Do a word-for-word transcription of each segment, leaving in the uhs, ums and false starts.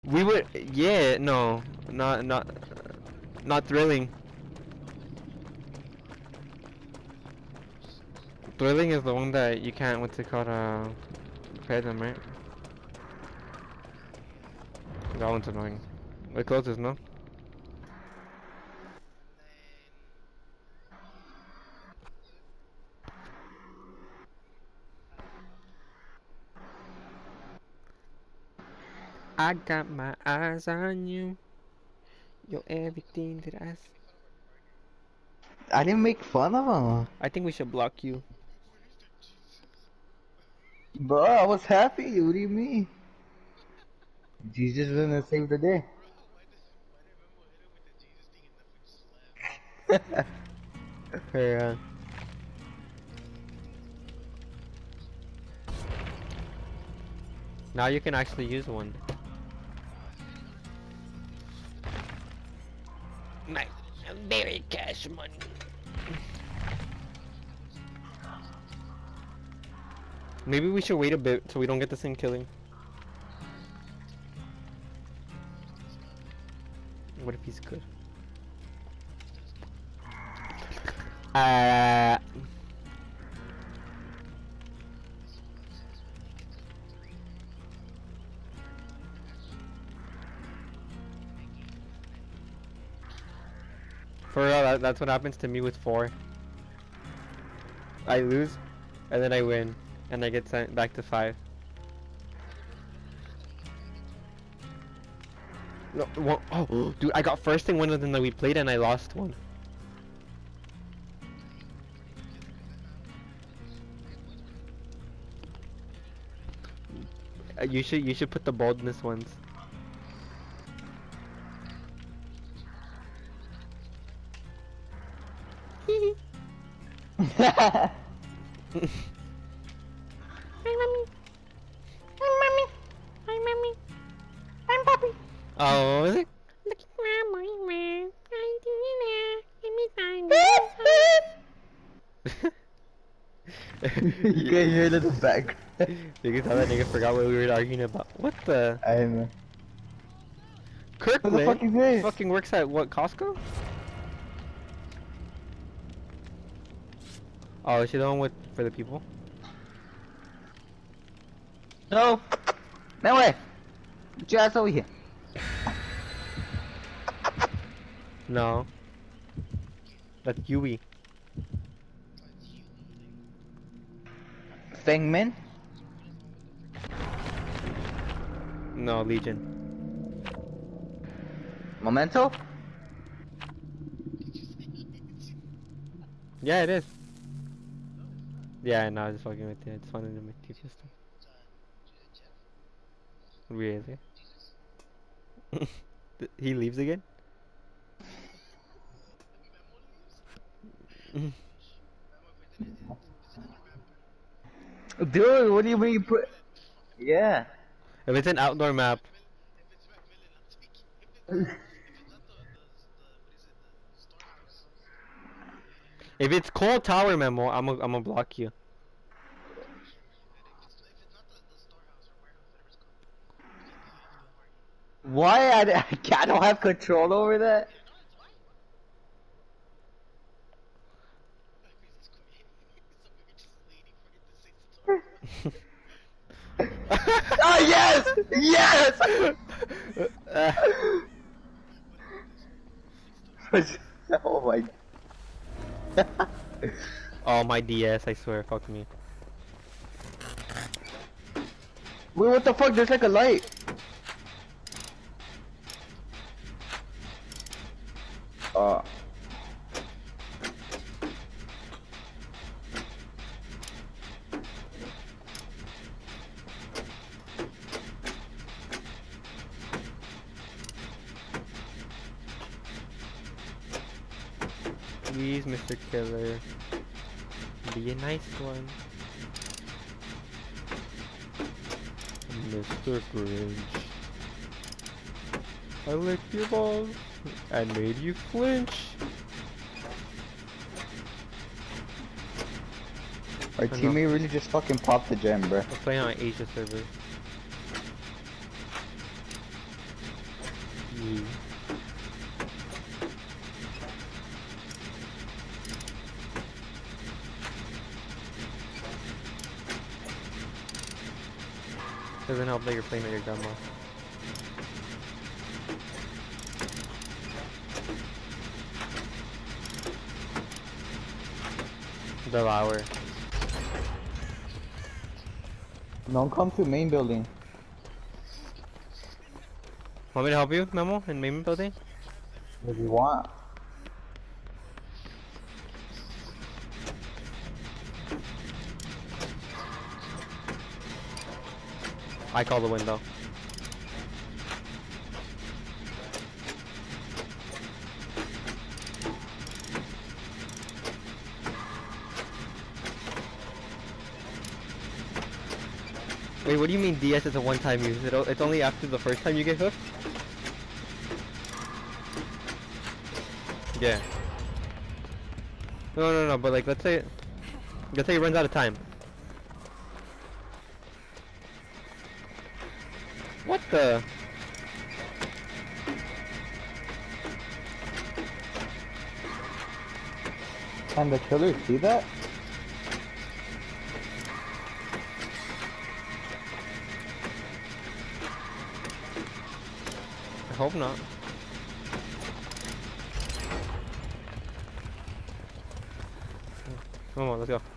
We would, yeah, no, not, not, not thrilling. Thrilling is the one that you can't, what's it called, uh, pay them, right? That one's annoying. It closes, no? I got my eyes on you. You're everything that I. S I didn't make fun of him. I think we should block you. Bro, I was happy. What do you mean? Jesus gonna save the day. Her, uh... Now you can actually use one. My very cash money. Maybe we should wait a bit so we don't get the same killing. What if he's good? Uh. For real, that, that's what happens to me with four. I lose, and then I win, and I get sent back to five. No, one, oh, dude, I got first in one of them that we played, and I lost one. Uh, you should you should put the boldness ones. Hi, mommy. Hi, mommy. Hi, mommy. I'm Poppy. Oh, is it? Look at my mommy. I You can hear it in the background. You can tell that nigga forgot what we were arguing about. What the? I know. Kirkland? What the fuck is this? Fucking works at what, Costco? Oh, is she the one with for the people? No. No way. Get your ass over here. No. That's Yui. Fangman? No, Legion. Memento? Yeah, it is. Yeah, I know, I was just fucking with you. I just wanted to make you feel stuff. Really? He leaves again? Dude, what do you mean you put... Yeah. If it's an outdoor map. If it's Cold Tower Memo, I'm gonna I'm gonna block you. Why? I, I, I don't have control over that? Oh yes! Yes! Oh my... Oh, my D S, I swear, fuck me. Wait, what the fuck? There's like a light. Oh. Please, Mister Killer. Be a nice one. Mister Grinch. I licked your balls and made you flinch. Our teammate really just fucking popped the gem, bro. We're playing on Asia server. Doesn't help that you're playing with your grandma. Devour. Don't come to main building. Want me to help you, Memo, in main building? If you want. I call the window. Wait, what do you mean D S is a one-time use? It, it's only after the first time you get hooked? Yeah. No, no, no, but like, let's say, let's say it runs out of time. What the? Can the killer see that? I hope not. Come on, let's go.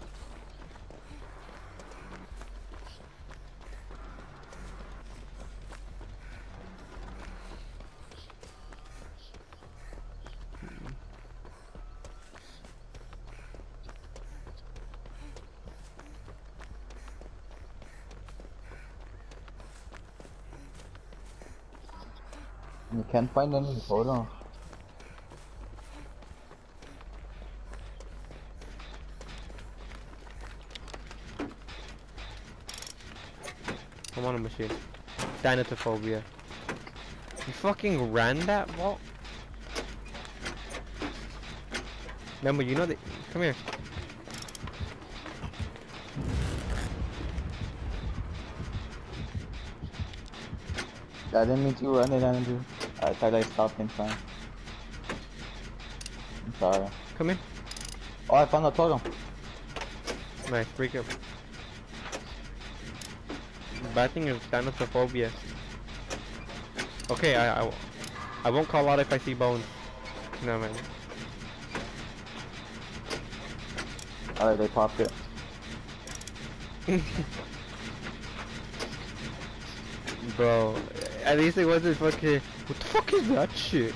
You can't find any photo. I'm on a machine. Thanatophobia. You fucking ran that vault? Remember, you know that. Come here. I didn't mean to run it, Andrew. I thought I stopped in time. I'm sorry. Come here. Oh, I found a totem. Nice, break up. Bad thing is thanatophobia. Okay, I, I, I won't call out if I see bones. No, man. Alright, they popped it. Bro, at least it wasn't fucking. What the fuck is that shit?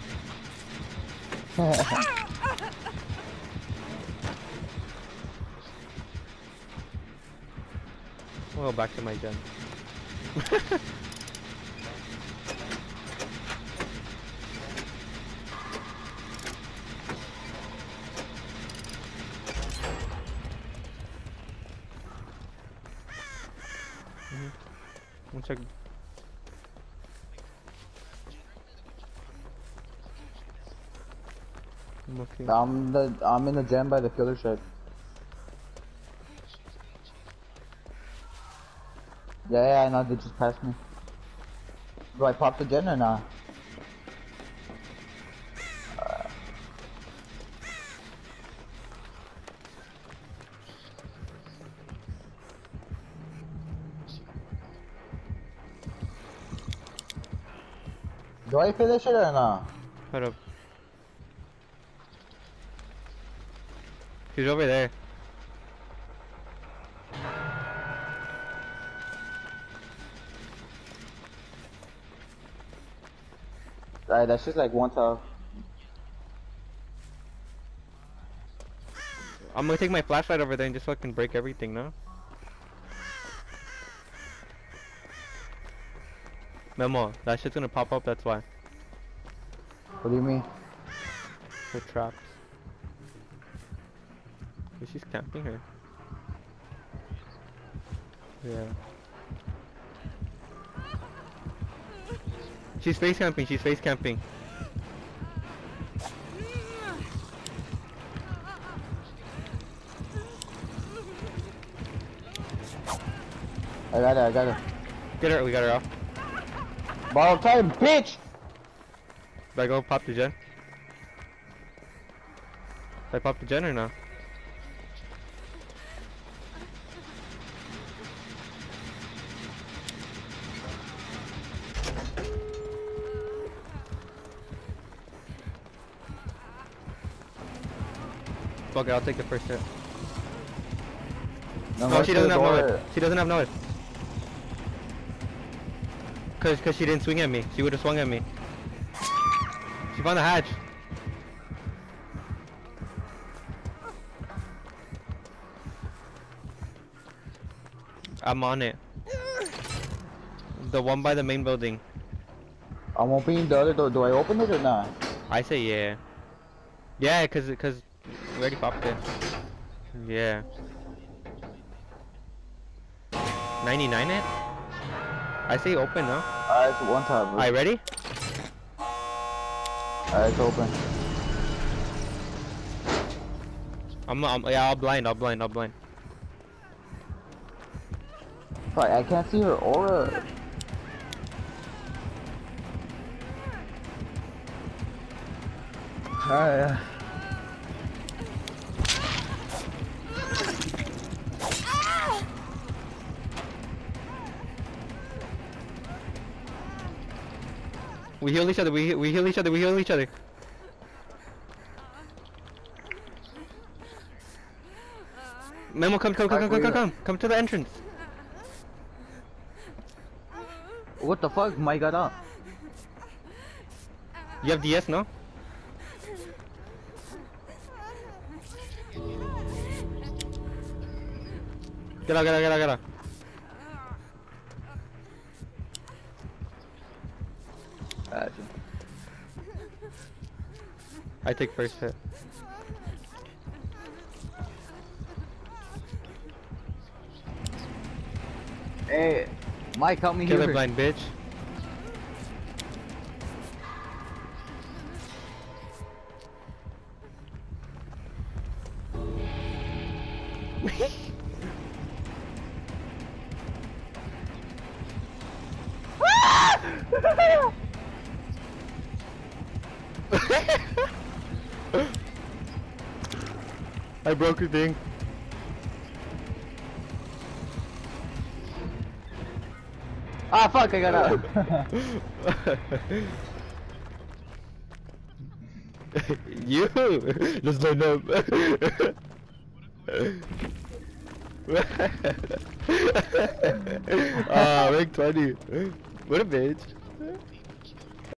Well, back to my gen. Mhm. One second. I'm looking. I'm the I'm in the gem by the killer shed. Yeah, yeah, I know, they just passed me. Do I pop the gen or not? Uh, do I finish it or not? Hold up. He's over there. Alright, that's just like one tough. I'm gonna take my flashlight over there and just fucking break everything, no? Memo, that shit's gonna pop up, that's why. What do you mean? For traps. Is she's camping her? Yeah. She's face camping, she's face camping. I got it, I got it. Get her, we got her off. Borrow time, bitch! Did I go pop the gen? Did I pop the gen or no? Fuck it, I'll take the first hit. No, No, go she to the doesn't have door. knowledge. She doesn't have knowledge. Cause, cause she didn't swing at me. She would have swung at me. She found the hatch. I'm on it. The one by the main building. I'm opening the other door. Do I open it or not? I say yeah. Yeah, cause, cause we already popped it. Yeah. ninety-nine it? I say open, no? Alright, it's one time. Alright, ready? Alright, it's open. I'm, I'm, yeah, I'll blind, I'll blind, I'll blind. Fuck, I can't see her aura. Alright. We heal each other, we, he- we heal each other, we heal each other. Memo, come, come, come, come, come, come, come, come to the entrance. What the fuck? Mike got up. You have D S, no? Get out, get out, get out, get out. Gotcha. I take first hit. Hey, Mike, help me Killer here. blind, bitch. I broke your thing. Ah, fuck, I got up. You just line up. Ah, rank twenty. What a bitch.